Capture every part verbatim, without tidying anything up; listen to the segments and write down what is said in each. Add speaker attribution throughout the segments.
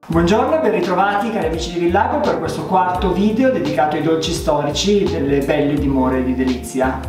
Speaker 1: Buongiorno e ben ritrovati cari amici di Villago per questo quarto video dedicato ai dolci storici delle belle dimore di Delizia.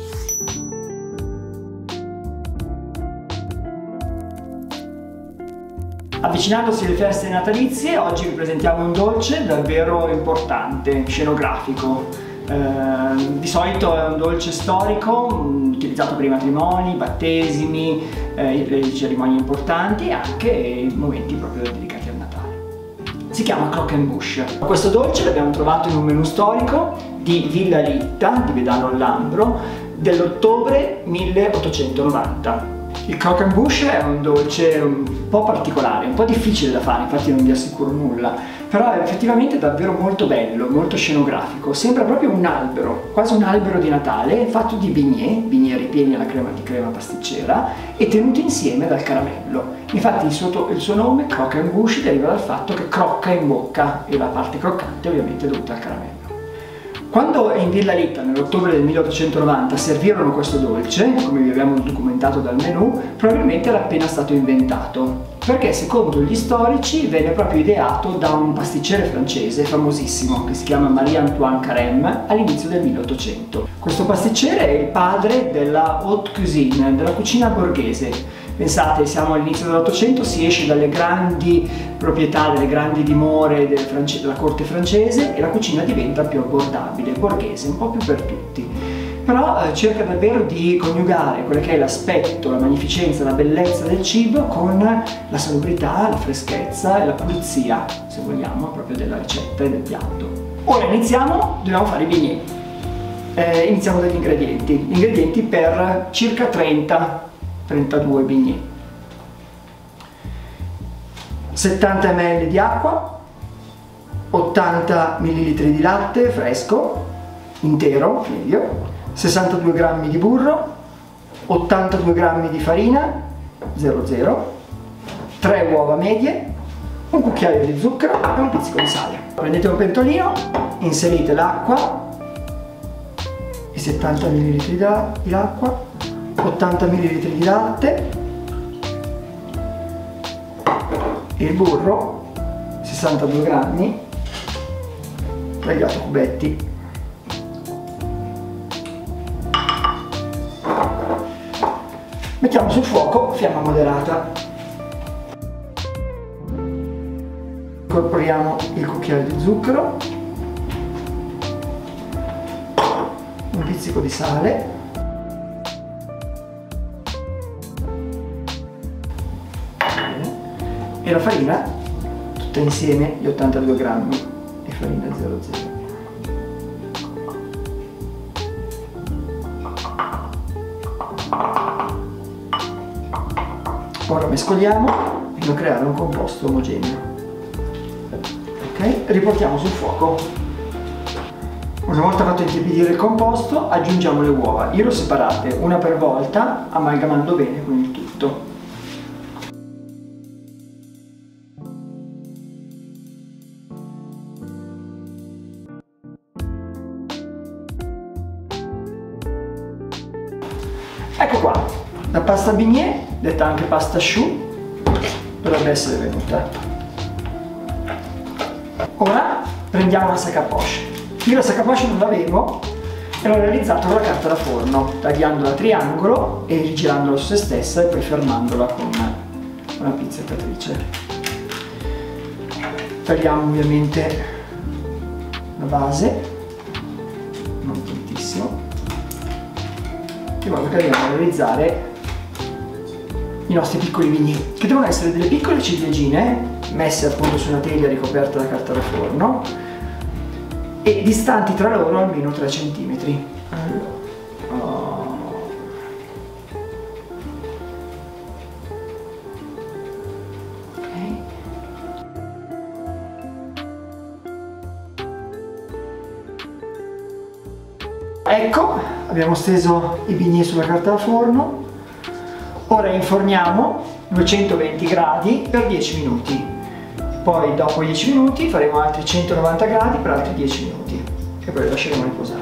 Speaker 1: Avvicinandosi alle feste natalizie, oggi vi presentiamo un dolce davvero importante, scenografico. Eh, di solito è un dolce storico mh, utilizzato per i matrimoni, i battesimi, eh, le cerimonie importanti e anche i momenti proprio dedicati al Natale. Si chiama Croque and Bush. Questo dolce l'abbiamo trovato in un menù storico di Villa Litta di Vedano al Lambro dell'ottobre milleottocentonovanta. Il Croque and Bush è un dolce un po' particolare, un po' difficile da fare, infatti non vi assicuro nulla, però è effettivamente davvero molto bello, molto scenografico, sembra proprio un albero, quasi un albero di Natale, fatto di bignè, bignè ripieni alla crema di crema pasticcera e tenuti insieme dal caramello. Infatti il suo, il suo nome, Croque and Bush, deriva dal fatto che crocca in bocca e la parte croccante ovviamente è dovuta al caramello. Quando in Villa Litta nell'ottobre del milleottocentonovanta servirono questo dolce, come vi abbiamo documentato dal menù, probabilmente era appena stato inventato, perché secondo gli storici venne proprio ideato da un pasticcere francese famosissimo che si chiama Marie-Antoine Carême all'inizio del milleottocento. Questo pasticcere è il padre della haute cuisine, della cucina borghese. Pensate, siamo all'inizio dell'Ottocento, si esce dalle grandi proprietà, dalle grandi dimore del france- della corte francese e la cucina diventa più abbordabile, borghese, un po' più per tutti. Però eh, cerca davvero di coniugare quello che è l'aspetto, la magnificenza, la bellezza del cibo con la salubrità, la freschezza e la pulizia, se vogliamo, proprio della ricetta e del piatto. Ora iniziamo, dobbiamo fare i bignè. Eh, iniziamo dagli ingredienti. Gli ingredienti per circa trenta trentadue bignè. settanta millilitri di acqua, ottanta millilitri di latte fresco, intero, meglio, sessantadue grammi di burro, ottantadue grammi di farina, zero zero, tre uova medie, un cucchiaio di zucchero e un pizzico di sale. Prendete un pentolino, inserite l'acqua, i settanta millilitri di acqua, ottanta millilitri di latte, il burro, sessantadue grammi, tagliato a cubetti. Mettiamo sul fuoco fiamma moderata. Incorporiamo il cucchiaio di zucchero, un pizzico di sale, e la farina tutta insieme, gli ottantadue grammi di farina zero zero. Ora mescoliamo fino a creare un composto omogeneo. Ok, riportiamo sul fuoco. Una volta fatto intiepidire il composto aggiungiamo le uova. Io le ho separate una per volta, amalgamando bene con il tutto. Ecco qua, la pasta bignè, detta anche pasta choux, dovrebbe essere venuta. Ora prendiamo la sac à poche. Io la sac à poche non l'avevo e l'ho realizzato con la carta da forno, tagliandola a triangolo e rigirandola su se stessa e poi fermandola con una pizzicatrice. Tagliamo ovviamente la base, non tantissimo, in modo che andiamo a realizzare i nostri piccoli bignè, che devono essere delle piccole ciliegine messe appunto su una teglia ricoperta da carta da forno e distanti tra loro almeno tre centimetri. Allora. Oh. Okay. Ecco, abbiamo steso i bignè sulla carta da forno. Ora inforniamo duecentoventi gradi per dieci minuti. Poi dopo dieci minuti faremo altri centonovanta gradi per altri dieci minuti e poi lo lasceremo riposare.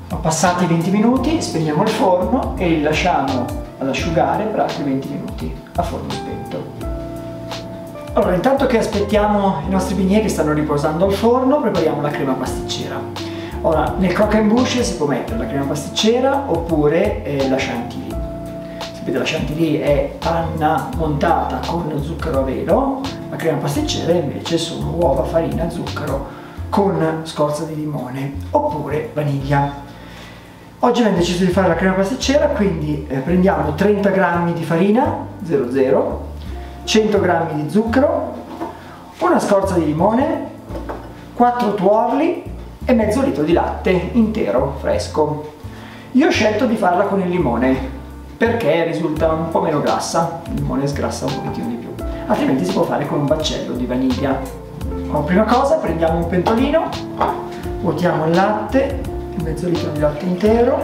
Speaker 1: Passati venti minuti spegniamo il forno e li lasciamo ad asciugare per altri venti minuti a forno spento. Allora, intanto che aspettiamo i nostri bignè che stanno riposando al forno, prepariamo la crema pasticcera. Ora, nel croquembouche si può mettere la crema pasticcera oppure eh, la chantilly. Sapete, la chantilly è panna montata con zucchero a velo, la crema pasticcera invece sono uova, farina, zucchero con scorza di limone oppure vaniglia. Oggi abbiamo deciso di fare la crema pasticcera, quindi eh, prendiamo trenta grammi di farina zero zero, cento grammi di zucchero, una scorza di limone, quattro tuorli e mezzo litro di latte intero fresco. Io ho scelto di farla con il limone perché risulta un po' meno grassa, il limone sgrassa un pochettino di più, altrimenti si può fare con un baccello di vaniglia. Allora, prima cosa prendiamo un pentolino, vuotiamo il latte, mezzo litro di latte intero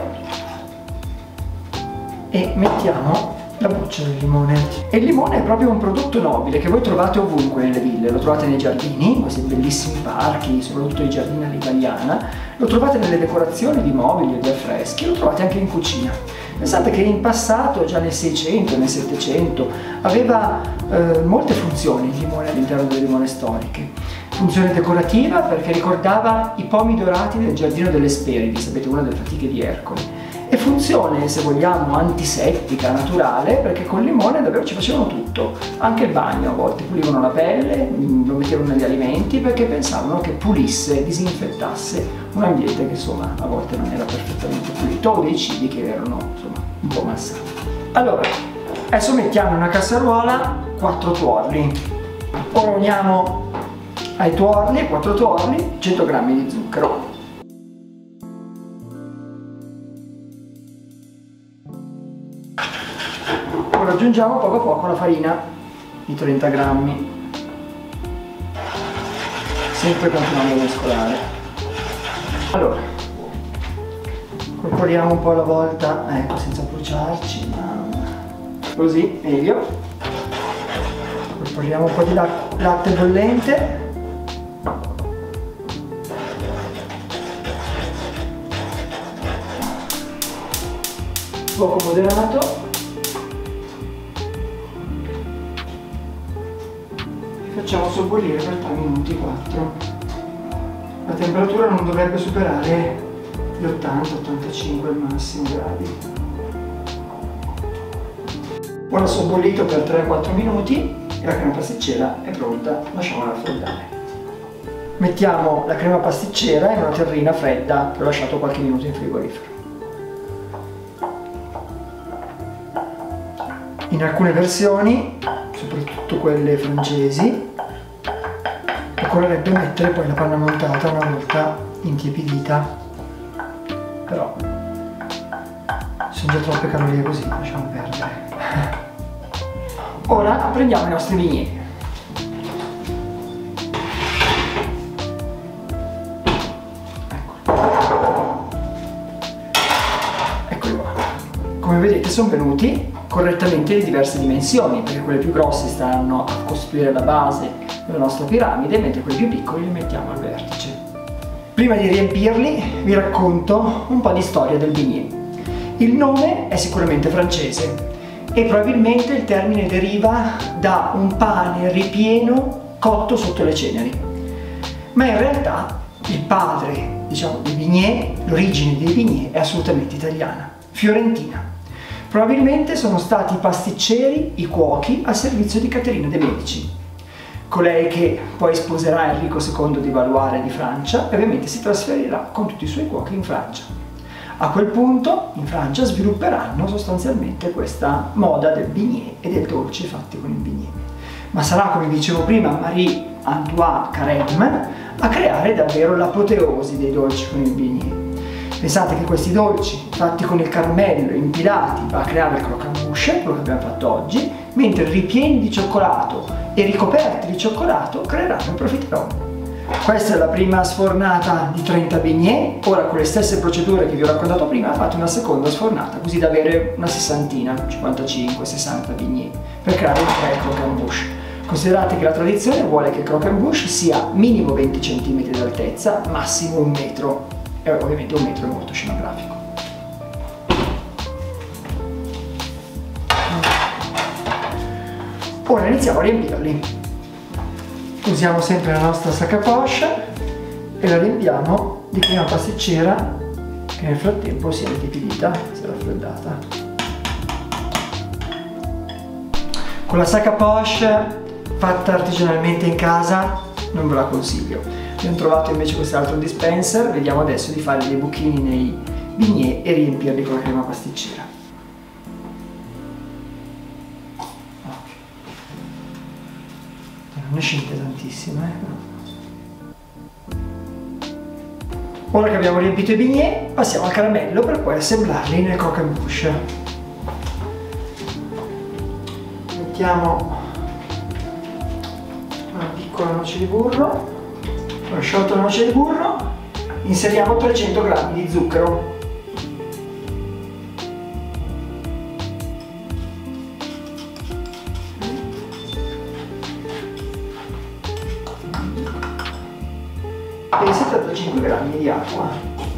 Speaker 1: e mettiamo la buccia del limone. E il limone è proprio un prodotto nobile che voi trovate ovunque nelle ville, lo trovate nei giardini, in questi bellissimi parchi, soprattutto i giardini all'italiana, lo trovate nelle decorazioni di mobili e di affreschi, lo trovate anche in cucina. Pensate che in passato, già nel seicento, nel settecento, aveva eh, molte funzioni il limone all'interno delle limone storiche. Funzione decorativa perché ricordava i pomi dorati del giardino delle Speridi, sapete, una delle fatiche di Ercole. E funzione, se vogliamo, antisettica, naturale, perché col limone davvero ci facevano tutto, anche il bagno a volte, pulivano la pelle, lo mettevano negli alimenti perché pensavano che pulisse, disinfettasse un ambiente che insomma a volte non era perfettamente pulito, o dei cibi che erano insomma un po' malsani. Allora, adesso mettiamo in una casseruola quattro tuorli, ora uniamo ai tuorli, quattro tuorli, cento grammi di zucchero. Ora aggiungiamo poco a poco la farina di trenta grammi, sempre continuando a mescolare. Allora, corporiamo un po' alla volta, ecco, senza bruciarci, ma così, meglio. Corporiamo un po' di latte bollente. Fuoco moderato. Facciamo sobbollire per tre minuti, quattro. La temperatura non dovrebbe superare gli ottanta ottantacinque al massimo gradi. Ora sobbollito per tre quattro minuti e la crema pasticcera è pronta, lasciamola raffreddare. Mettiamo la crema pasticcera in una terrina fredda che ho lasciato qualche minuto in frigorifero. In alcune versioni, soprattutto quelle francesi, occorrerebbe mettere poi la panna montata una volta intiepidita, però sono già troppe calorie così, lasciamo perdere. Ora prendiamo i nostri bignè. Eccoli qua. Come vedete sono venuti correttamente di diverse dimensioni, perché quelle più grosse stanno a costruire la base della nostra piramide, mentre quelli più piccoli li mettiamo al vertice. Prima di riempirli vi racconto un po' di storia del bignè. Il nome è sicuramente francese e probabilmente il termine deriva da un pane ripieno cotto sotto le ceneri, ma in realtà il padre, diciamo, dei bignè, l'origine dei bignè è assolutamente italiana, fiorentina. Probabilmente sono stati i pasticceri, i cuochi, al servizio di Caterina de' Medici, colei che poi sposerà Enrico secondo di Valois di Francia e ovviamente si trasferirà con tutti i suoi cuochi in Francia. A quel punto in Francia svilupperanno sostanzialmente questa moda del bignè e del dolce fatti con il bignè. Ma sarà, come dicevo prima, Marie-Antoine Carême a creare davvero l'apoteosi dei dolci con il bignè. Pensate che questi dolci fatti con il caramello impilati va a creare il croquembouche, quello che abbiamo fatto oggi, mentre ripieni di cioccolato e ricoperti di cioccolato creeranno il profiterol. Questa è la prima sfornata di trenta bignè. Ora, con le stesse procedure che vi ho raccontato prima, fate una seconda sfornata, così da avere una sessantina, cinquantacinque sessanta bignè, per creare il tre croquembouche. Considerate che la tradizione vuole che il croquembouche sia minimo venti centimetri d'altezza, massimo un metro. e ovviamente un metro è molto scenografico. Ora iniziamo a riempirli. Usiamo sempre la nostra sac à poche e la riempiamo di crema pasticcera che nel frattempo si è ritiepidita, si è raffreddata. Con la sac à poche fatta artigianalmente in casa non ve la consiglio. Abbiamo trovato invece quest'altro dispenser, vediamo adesso di fare dei buchini nei bignè e riempirli con la crema pasticcera. Non ne scende tantissimo, eh? Ora che abbiamo riempito i bignè, passiamo al caramello per poi assemblarli nel croquembouche. Mettiamo una piccola noce di burro, una sciolta noce di burro, inseriamo trecento grammi di zucchero. E settantacinque grammi di acqua.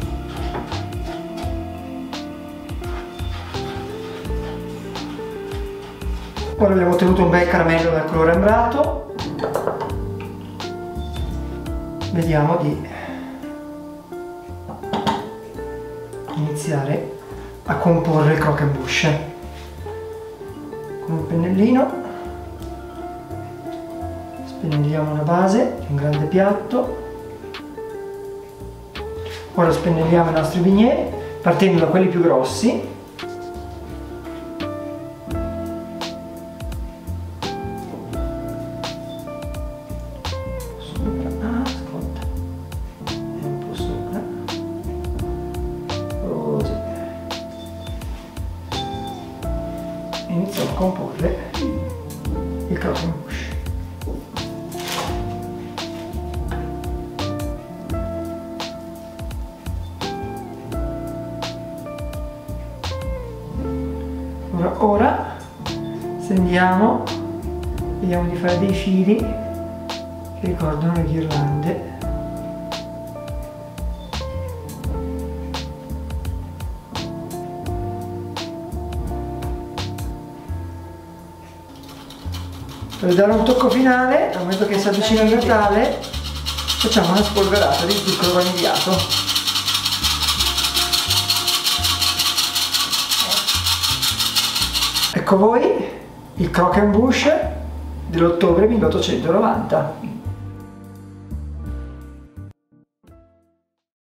Speaker 1: Ora abbiamo ottenuto un bel caramello dal colore ambrato. Vediamo di iniziare a comporre il croquembouche con un pennellino. Spennelliamo una base di un grande piatto. Ora spennelliamo i nostri bignè partendo da quelli più grossi. Sopra, ah, ascolta, e un po' sopra, così. Iniziamo a comporre il croquembouche. Ora stendiamo, vediamo di fare dei fili che ricordano le ghirlande. Per dare un tocco finale, dal momento che si avvicina il Natale, facciamo una spolverata di zucchero vanigliato. Ecco voi il croquembouche dell'ottobre milleottocentonovanta.